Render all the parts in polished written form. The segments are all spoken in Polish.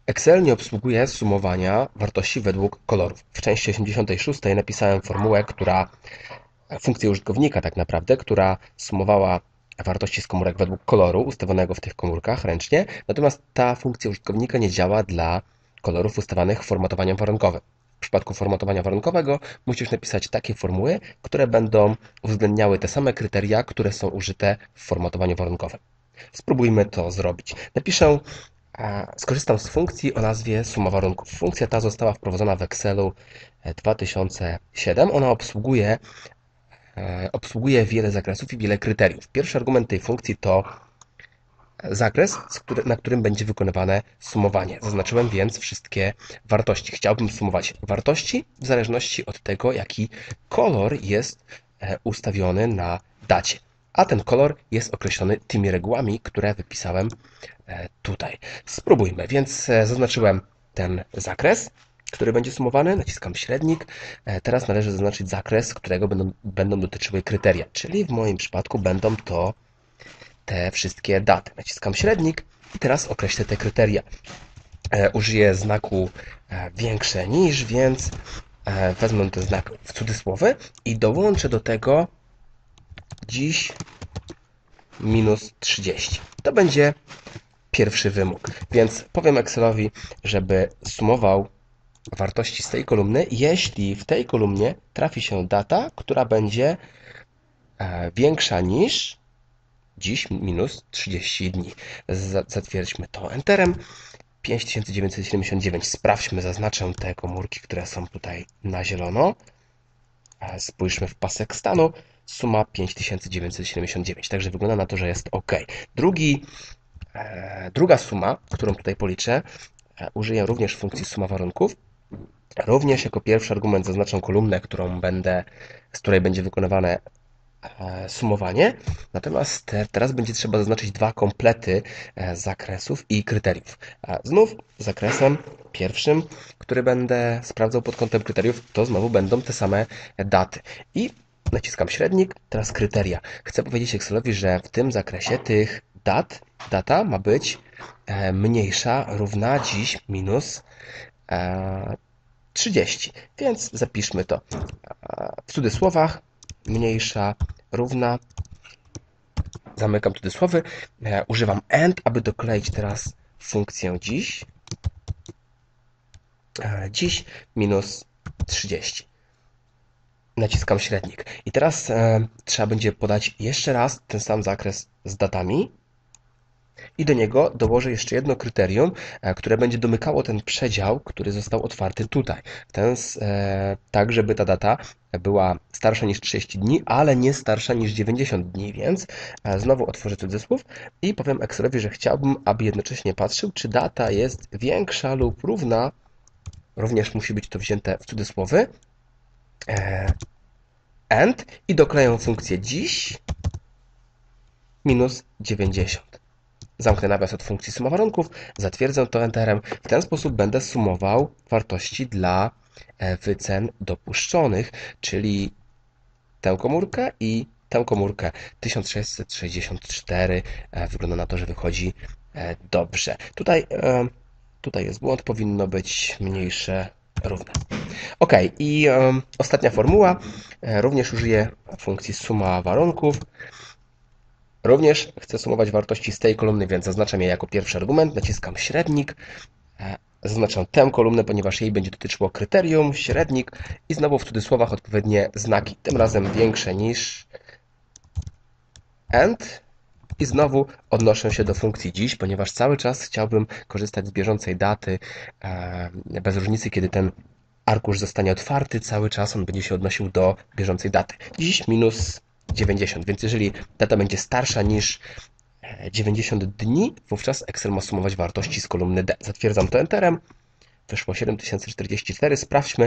Excel nie obsługuje sumowania wartości według kolorów. W części 86 napisałem formułę, funkcję użytkownika tak naprawdę, która sumowała wartości z komórek według koloru ustawionego w tych komórkach ręcznie, natomiast ta funkcja użytkownika nie działa dla kolorów ustawanych formatowaniem warunkowym. W przypadku formatowania warunkowego musisz napisać takie formuły, które będą uwzględniały te same kryteria, które są użyte w formatowaniu warunkowym. Spróbujmy to zrobić. Skorzystam z funkcji o nazwie suma warunków. Funkcja ta została wprowadzona w Excelu 2007. Ona obsługuje wiele zakresów i wiele kryteriów. Pierwszy argument tej funkcji to zakres, na którym będzie wykonywane sumowanie. Zaznaczyłem więc wszystkie wartości. Chciałbym sumować wartości w zależności od tego, jaki kolor jest ustawiony na dacie. A ten kolor jest określony tymi regułami, które wypisałem tutaj. Spróbujmy. Więc zaznaczyłem ten zakres, który będzie sumowany. Naciskam średnik. Teraz należy zaznaczyć zakres, którego będą dotyczyły kryteria, czyli w moim przypadku będą to te wszystkie daty. Naciskam średnik i teraz określę te kryteria. Użyję znaku większe niż, więc wezmę ten znak w cudzysłowy i dołączę do tego dziś minus 30. To będzie pierwszy wymóg. Więc powiem Excelowi, żeby sumował wartości z tej kolumny, jeśli w tej kolumnie trafi się data, która będzie większa niż dziś minus 30 dni. Zatwierdźmy to Enterem. 5979. Sprawdźmy, zaznaczę te komórki, które są tutaj na zielono. Spójrzmy w pasek stanu. Suma 5979. Także wygląda na to, że jest OK. Druga suma, którą tutaj policzę, użyję również funkcji suma warunków. Również jako pierwszy argument zaznaczę kolumnę, z której będzie wykonywane sumowanie. Natomiast teraz będzie trzeba zaznaczyć dwa komplety zakresów i kryteriów. Znów zakresem pierwszym, który będę sprawdzał pod kątem kryteriów, to znowu będą te same daty. I naciskam średnik, teraz kryteria. Chcę powiedzieć Excelowi, że w tym zakresie tych data ma być mniejsza, równa dziś minus 30. Więc zapiszmy to w cudzysłowach. Mniejsza, równa, zamykam cudzysłowy, używam AND, aby dokleić teraz funkcję dziś minus 30. Naciskam średnik. I teraz trzeba będzie podać jeszcze raz ten sam zakres z datami i do niego dołożę jeszcze jedno kryterium, które będzie domykało ten przedział, który został otwarty tutaj. Tak, żeby ta data była starsza niż 30 dni, ale nie starsza niż 90 dni, więc znowu otworzę cudzysłów i powiem Excelowi, że chciałbym, aby jednocześnie patrzył, czy data jest większa lub równa, również musi być to wzięte w cudzysłowy, AND i dokleję funkcję dziś minus 90. Zamknę nawias od funkcji suma warunków, zatwierdzę to Enterem. W ten sposób będę sumował wartości dla wycen dopuszczonych, czyli tę komórkę i tę komórkę. 1664. Wygląda na to, że wychodzi dobrze. Tutaj jest błąd, powinno być mniejsze, równe. OK, i ostatnia formuła. Również użyję funkcji suma warunków. Również chcę sumować wartości z tej kolumny, więc zaznaczam je jako pierwszy argument. Naciskam średnik. Zaznaczam tę kolumnę, ponieważ jej będzie dotyczyło kryterium, średnik i znowu w cudzysłowach odpowiednie znaki. Tym razem większe niż AND i znowu odnoszę się do funkcji dziś, ponieważ cały czas chciałbym korzystać z bieżącej daty, bez różnicy, kiedy ten arkusz zostanie otwarty, cały czas on będzie się odnosił do bieżącej daty. Dziś minus 90, więc jeżeli data będzie starsza niż 90 dni, wówczas Excel ma sumować wartości z kolumny D. Zatwierdzam to Enterem. Wyszło 7044. Sprawdźmy.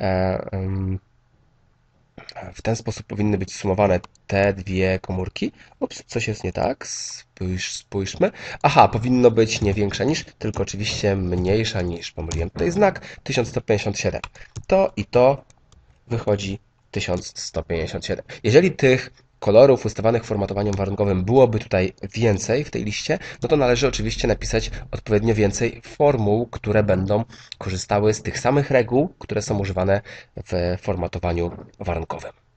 W ten sposób powinny być sumowane te dwie komórki. Ups, coś jest nie tak. Spójrzmy. Aha, powinno być nie większa niż, tylko oczywiście mniejsza niż. Pomyliłem tutaj znak. 1157. To i to wychodzi 1157. Jeżeli tych kolorów ustawanych formatowaniu warunkowym byłoby tutaj więcej w tej liście, no to należy oczywiście napisać odpowiednio więcej formuł, które będą korzystały z tych samych reguł, które są używane w formatowaniu warunkowym.